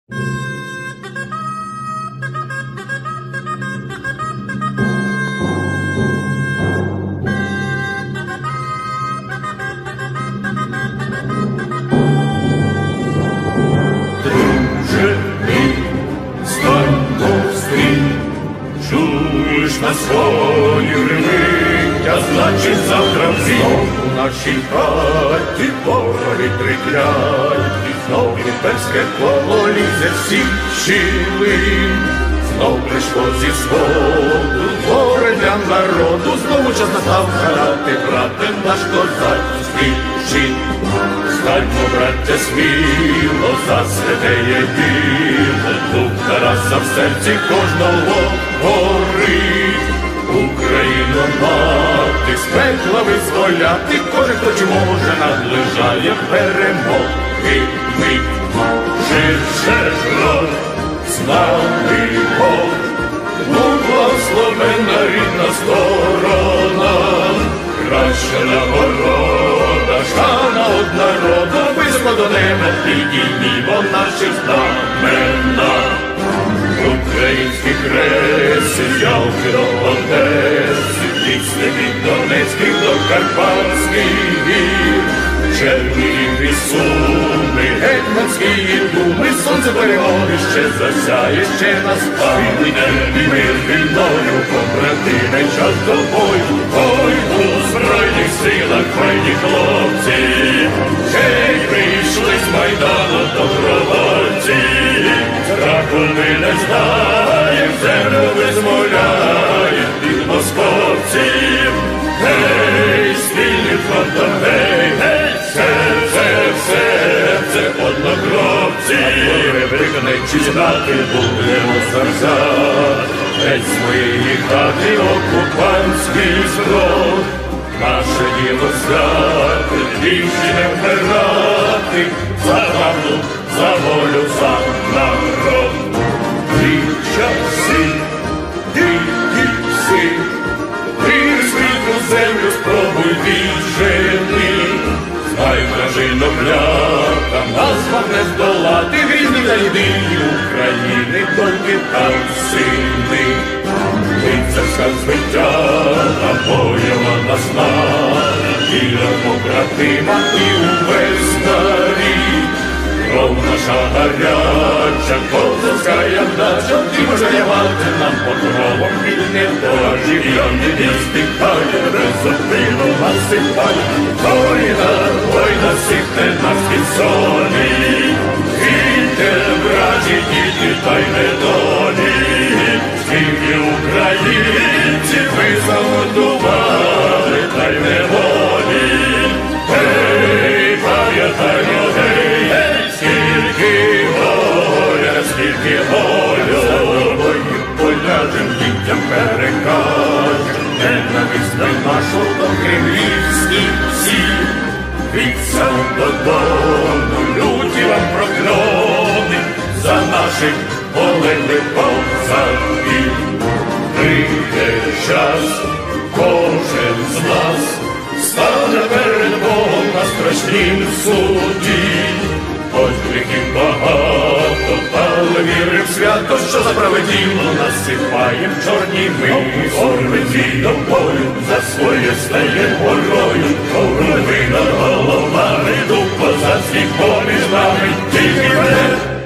Чуєш на своїй ревить, а значить завтра знов у нашій хаті ворог триклять, і знов імперське коло лізе всіх щілин. Знов прийшло зі сходу горе для народу, знову час настав карати, брате наш козацький щит. Станьмо, браття, сміло за святеє діло, дух Тараса в серці кожного горить. Україну мати, з пекла визволяти, кожен, хто чи може, наближає перемоги мить. Ширше рот, з нами Бог, благословенна рідна сторона, краща нагорода, шана од народу, високо до неба підіймімо наші знамена. Українські креси, з Ялти до Одеси, пісни від Донецьких до Карпатських гір, Чернігів і Суми, Гетьманські думи, сонце перемоги ще засяє, ще нас пахне, і мир вільною, побратиме, час до бою. Ой, у Збройних силах файні хлопці, гей, прийшли з Майдану добровольці. Страху ми не знаєм, землю визволяєм від московців. Гей, спільним фронтом, гей, гей, серце, серце однокровців. Виконайчі знати будемо завзяти, геть з моєї хати окупантський зброд. Наше діло взяти, більше не вмирати, за правду, за волю, за народ. Ті часи, дикі пси, ти світу землю спробуй віджени. Знай, вражино клята, нас вам не здолати, вільні та єдині України, тільки там сини. Лицарська звиття, боєва нас віра побратима і увесь старий. Кров наша гаряча, козацька ядача, і пожалівати нам покровом вільне дорожі. Яни не стихає, результину насипає. Война сихне на спідсоні, війте, вражі, діти, та й недолі. Скільки українців ви замордували, та й неволі. Гей, пам'ятаймо, гей, гей, скільки горя, скільки болю. За тобою полятим дітям перекажем, ненависть нашу до кремлівських сіл. Від сел додому люті вам прокльони за наших полеглих козаків. Прийде час, кожен з нас стане перед Богом на страшнім суді. Хоч гріхів багато, але вірим свято, що за праве діло насипаєм чорні ми. Орвиці до бою, за своє стає горою, коврули над головами, дух козацький поміж нами, тільки вперед.